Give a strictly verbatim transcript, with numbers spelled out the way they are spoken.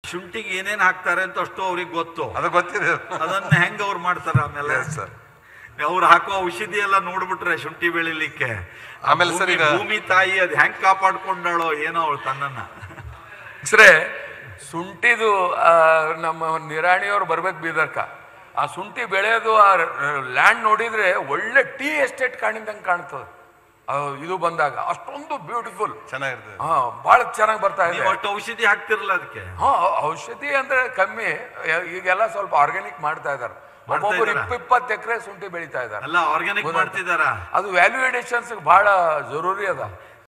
ಶುಂಠಿಗೆ ಏನೇನ್ ಹಾಕ್ತಾರೆ ಅಂತ ಅಷ್ಟು ಅವ್ರಿಗೆ ಗೊತ್ತು, ಅದು ಗೊತ್ತಿದೆ. ಅದನ್ನ ಹೆಂಗ್ ಅವ್ರು ಮಾಡ್ತಾರೆ ಆಮೇಲೆ ಸರ್ ಅವ್ರು ಹಾಕೋ ಔಷಧಿ ಎಲ್ಲ ನೋಡ್ಬಿಟ್ರೆ ಶುಂಠಿ ಬೆಳಿಲಿಕ್ಕೆ ಆಮೇಲೆ ಸರ್ ಈಗ ಭೂಮಿ ತಾಯಿ ಅದ್ ಹೆಂಗ್ ಕಾಪಾಡ್ಕೊಂಡಾಳೋ ಏನೋ ಅವಳು ತನ್ನನ್ನ. ಸರೇ ಶುಂಠಿದು ನಮ್ಮ ನಿರಾಣಿಯವ್ರು ಬರ್ಬೇಕು ಬೀದರ್ಕ, ಆ ಶುಂಠಿ ಬೆಳೆಯೋದು ಆ ಲ್ಯಾಂಡ್ ನೋಡಿದ್ರೆ ಒಳ್ಳೆ ಟೀ ಎಸ್ಟೇಟ್ ಕಾಣಿದಂಗೆ ಕಾಣ್ತದೆ ಇದು ಬಂದಾಗ, ಅಷ್ಟೊಂದು ಬ್ಯೂಟಿಫುಲ್ ಚೆನ್ನಾಗಿರ್ತದೆ. ಹಾ ಬಹಳ ಚೆನ್ನಾಗಿ ಬರ್ತಾ ಇದೆ. ಒಟ್ಟು ಔಷಧಿ ಹಾಕ್ತಿರಲ್ಲ ಅದಕ್ಕೆ? ಹಾ ಔಷಧಿ ಅಂದ್ರೆ ಕಮ್ಮಿ, ಈಗೆಲ್ಲ ಸ್ವಲ್ಪ ಆರ್ಗ್ಯಾನಿಕ್ ಮಾಡ್ತಾ ಇದಾರೆ. ಒಬ್ಬೊಬ್ರು ಇಪ್ಪಿಪ್ಪತ್ತು ಎಕರೆ ಶುಂಠಿ ಬೆಳೀತಾ ಇದ್ದಾರೆ. ಅಲ್ಲ ಆರ್ಗ್ಯಾನಿಕ್ ಮಾಡ್ತಿದಾರ, ಅದು ವ್ಯಾಲ್ಯೂ ಎಡಿಷನ್ಸ್ ಬಹಳ ಜರೂರಿ ಅದ.